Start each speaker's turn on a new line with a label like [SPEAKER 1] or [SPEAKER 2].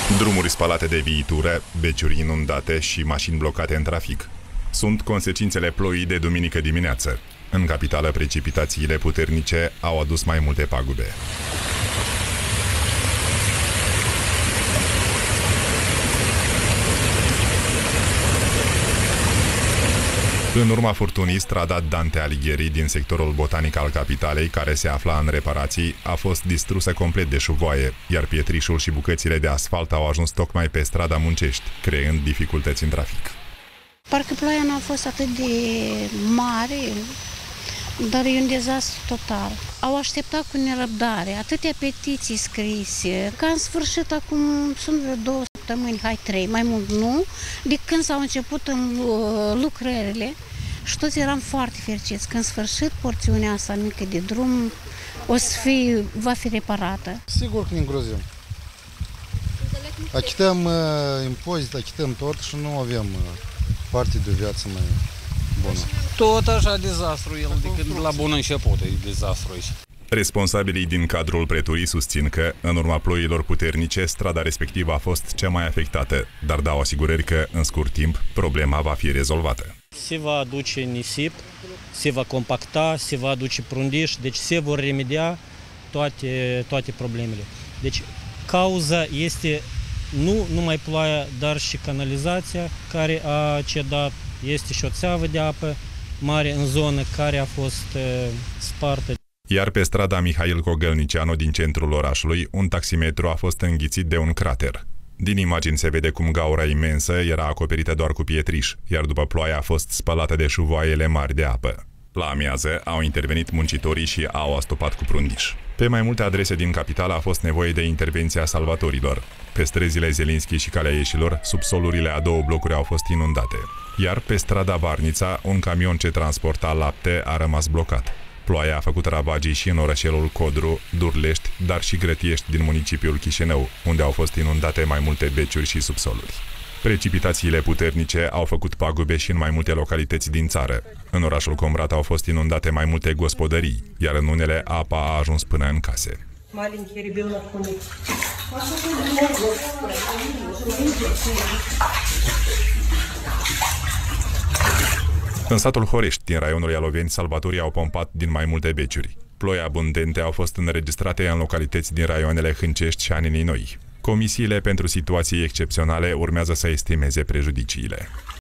[SPEAKER 1] Drumuri spalate de viitură, beciuri inundate și mașini blocate în trafic. Sunt consecințele ploii de duminică dimineață. În capitală, precipitațiile puternice au adus mai multe pagube. În urma furtunii, strada Dante Alighieri din sectorul botanic al capitalei, care se afla în reparații, a fost distrusă complet de șuvoaie, iar pietrișul și bucățile de asfalt au ajuns tocmai pe strada Muncești, creând dificultăți în trafic.
[SPEAKER 2] Parcă ploaia nu a fost atât de mare, dar e un dezastru total. Au așteptat cu nerăbdare atâtea petiții scrise, că în sfârșit acum sunt vreo 2 săptămâni, 3, mai mult nu, de când s-au început lucrările și toți eram foarte fericiți că în sfârșit porțiunea asta mică de drum va fi reparată.
[SPEAKER 3] Sigur că ne îngrozim. Achităm impozit, achităm tot și nu avem parte de viață mai bună.
[SPEAKER 4] Tot așa dezastru, el de când la bun început e dezastru aici.
[SPEAKER 1] Responsabilii din cadrul preturii susțin că, în urma ploilor puternice, strada respectivă a fost cea mai afectată, dar dau asigurări că, în scurt timp, problema va fi rezolvată.
[SPEAKER 5] Se va aduce nisip, se va compacta, se va aduce prundiș, deci se vor remedia toate problemele. Deci, cauza este nu numai ploaia, dar și canalizația care a cedat. Este și o țeavă de apă mare în zonă care a fost spartă.
[SPEAKER 1] Iar pe strada Mihail Cogălnicianu din centrul orașului, un taximetru a fost înghițit de un crater. Din imagini se vede cum gaura imensă era acoperită doar cu pietriș, iar după ploaie a fost spălată de șuvoaiele mari de apă. La amiază au intervenit muncitorii și au astupat cu prundiș. Pe mai multe adrese din capitală a fost nevoie de intervenția salvatorilor. Pe străzile Zelinski și Calea Ieșilor, subsolurile a 2 blocuri au fost inundate. Iar pe strada Varnița, un camion ce transporta lapte a rămas blocat. Ploaia a făcut ravagii și în orășelul Codru, Durlești, dar și Grătiești din municipiul Chișinău, unde au fost inundate mai multe beciuri și subsoluri. Precipitațiile puternice au făcut pagube și în mai multe localități din țară. În orașul Comrat au fost inundate mai multe gospodării, iar în unele apa a ajuns până în case. În satul Horești, din raionul Ialoveni, salvatorii au pompat din mai multe beciuri. Ploi abundente au fost înregistrate în localități din raioanele Hâncești și Aninii Noi. Comisiile pentru situații excepționale urmează să estimeze prejudiciile.